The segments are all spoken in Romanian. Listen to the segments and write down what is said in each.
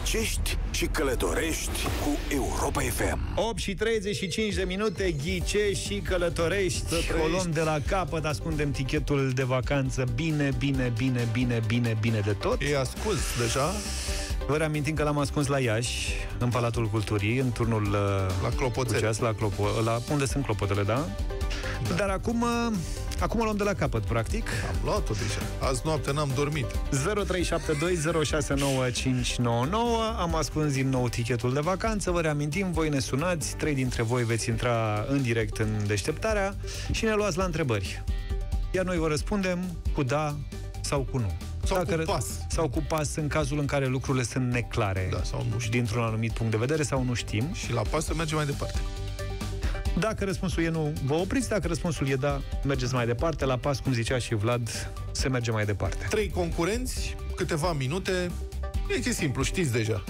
Ghicești și călătorești cu Europa FM. 8 și 35 de minute, ghicești și călătorești. O luăm de la capăt, ascundem tichetul de vacanță bine de tot. E ascuns deja. Vă reamintim că l-am ascuns la Iași, în Palatul Culturii, în turnul la Clopoțel. La unde sunt clopotele, da? Dar acum o luăm de la capăt, practic. Am luat-o deja. Azi noapte n-am dormit. 0372069599. Am ascuns din nou tichetul de vacanță. Vă reamintim, voi ne sunați, 3 dintre voi veți intra în direct în deșteptarea și ne luați la întrebări. Iar noi vă răspundem cu da sau cu nu. Sau cu pas în cazul în care lucrurile sunt neclare, sau nu știm, dintr-un anumit punct de vedere, sau nu știm. Și la pas să mergem mai departe. Dacă răspunsul e nu, vă opriți. Dacă răspunsul e da, mergeți mai departe. La pas, cum zicea și Vlad, se merge mai departe. 3 concurenți, câteva minute. E simplu, știți deja.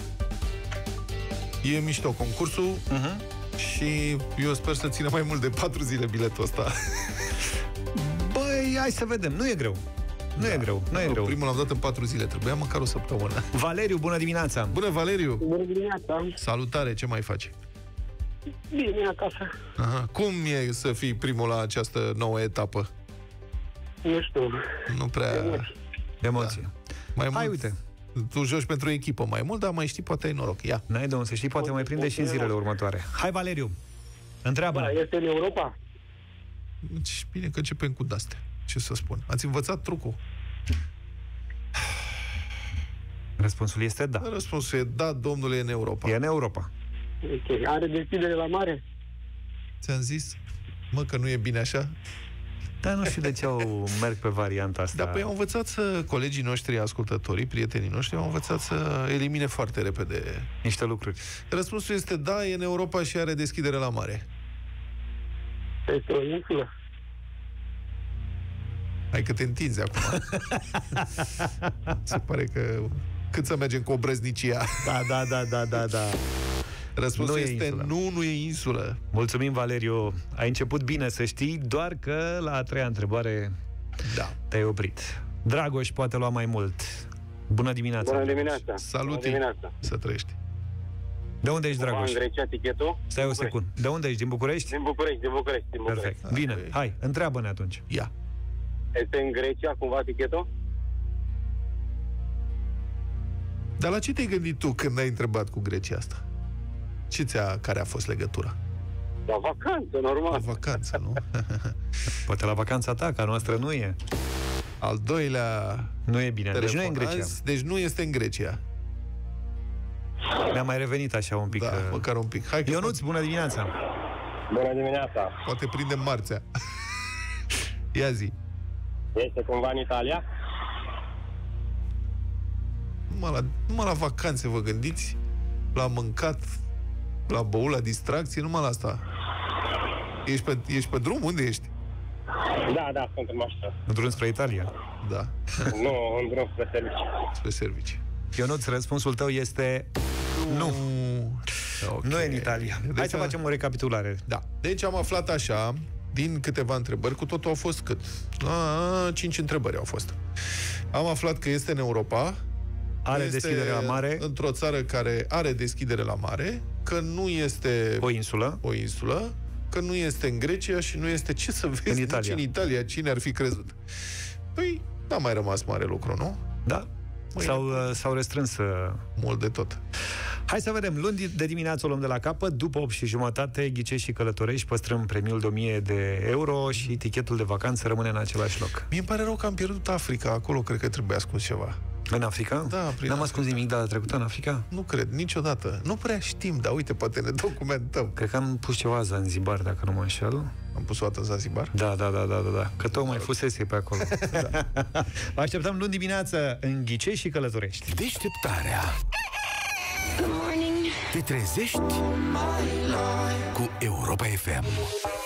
E mișto concursul și eu sper să țină mai mult de 4 zile biletul ăsta. Băi, hai să vedem. Nu e greu. Nu e greu. Primul l-am dat în 4 zile, trebuia măcar o săptămână. Valeriu, bună dimineața! Bună, Valeriu! Bună dimineața! Salutare, ce mai faci? Bine, acasă. Aha. Cum e să fii primul la această nouă etapă? Nu știu. Nu prea... Emoție. Da. Mai Hai, mult, uite. Tu joci pentru echipă mai mult, dar mai știi, poate ai noroc. Ia. N-ai de unde să știi, poate mai prinde și în zilele următoare. Hai, Valeriu, întreabă-ne. Da, este în Europa? Bine că începem cu de-astea. Ce să spun? Ați învățat trucul? Răspunsul este da. Răspunsul e da, domnule, e în Europa. E în Europa. Okay. Are deschidere la mare? Ți-am zis, mă, că nu e bine așa? Dar nu știu de ce merg pe varianta asta. Da, păi au învățat colegii noștri, ascultătorii, prietenii noștri, au învățat să elimine foarte repede niște lucruri. Răspunsul este da, e în Europa și are deschidere la mare. Este o insulă? Hai că te întinzi acum. Se pare că cât să mergem cu obrăznicia. Da. Răspunsul este nu e insulă. Mulțumim, Valeriu. Ai început bine, să știi, doar că la a treia întrebare te-ai oprit. Dragoș poate lua mai mult. Bună dimineața. Bună dimineața. Salut. Să trăiești. De unde ești, Dragoș? În Grecia tichetul? Stai o secundă. De unde ești? Din București? Din București. Perfect. Bine. Hai, întreabă-ne atunci. Ia. Este în Grecia cumva tichetul? Dar la ce te-ai gândit tu când ai întrebat cu Grecia asta? Care a fost legătura? La vacanță, normal. La vacanță, nu? Poate la vacanța ta, ca noastră nu e. Al doilea... Nu e bine. Deci nu e în Grecia. Deci nu este în Grecia. Mi-a mai revenit așa un pic. Da, măcar un pic. Hai, Ionuț, bună dimineața. Bună dimineața. Poate prindem marțea. Ia zi. Este cumva în Italia? Numai la vacanțe vă gândiți? La mâncat, la băut, la distracție, numai la asta. Ești pe drum? Unde ești? Da, sunt în mașină. În drum spre Italia? Da. Nu, în drum spre serviciu. Spre serviciu. Ionuț, răspunsul tău este nu. Okay. Nu e în Italia. Deci hai să facem o recapitulare. Da. Deci am aflat așa, din câteva întrebări, cu totul au fost cât? 5 întrebări au fost. Am aflat că este în Europa, are deschidere la mare, într-o țară care are deschidere la mare, că nu este o insulă, că nu este în Grecia și nu este, ce să vezi, nici în Italia. Cine ar fi crezut? Păi, n-a mai rămas mare lucru, nu? Da. S-au restrâns mult de tot. Hai să vedem. Luni de dimineață o luăm de la capăt. După 8 și jumătate, ghicești și călătorești, păstrăm premiul de 1000 de euro și tichetul de vacanță rămâne în același loc. Mie îmi pare rău că am pierdut Africa. Acolo cred că trebuia ascuns ceva. În Africa? Da, N-am ascuns nimic data trecută în Africa? Nu cred, niciodată. Nu prea știm, dar uite, poate ne documentăm. Cred că am pus ceva Zanzibar, dacă nu mă înșel. Am pus o dată Zanzibar? Da. Că tocmai fusese pe acolo. Da. Vă așteptăm luni dimineață în Ghicești și Călătorești. Deșteptarea. Te trezești cu Europa FM.